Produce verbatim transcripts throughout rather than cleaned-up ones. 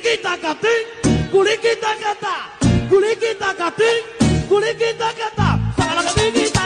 kita kating, kuli kita kata, kuli kita kating, kuli kita kata, salah kita.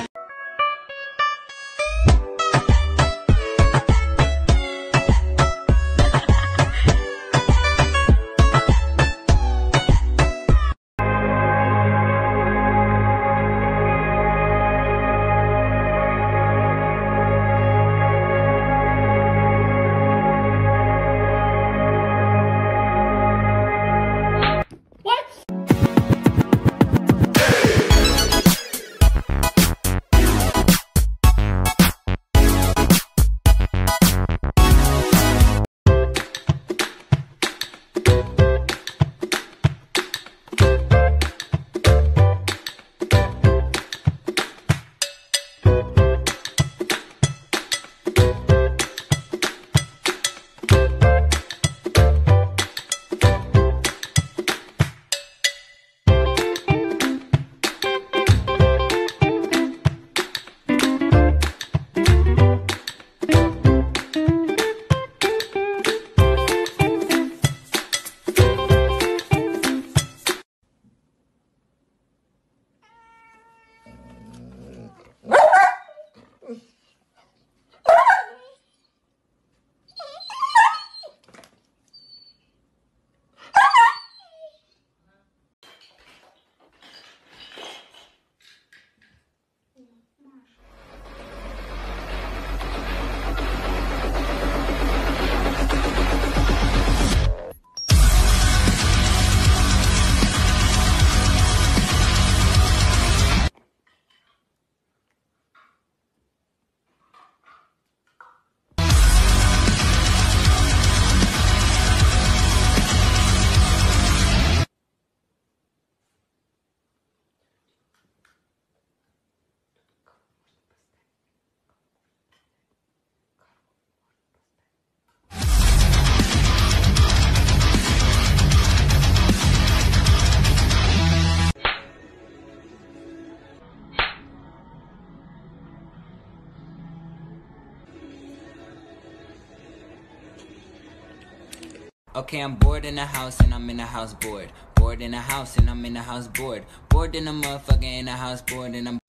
Okay, I'm bored in the house and I'm in the house bored. Bored in the house and I'm in the house bored. Bored in the motherfucker in the house bored and I'm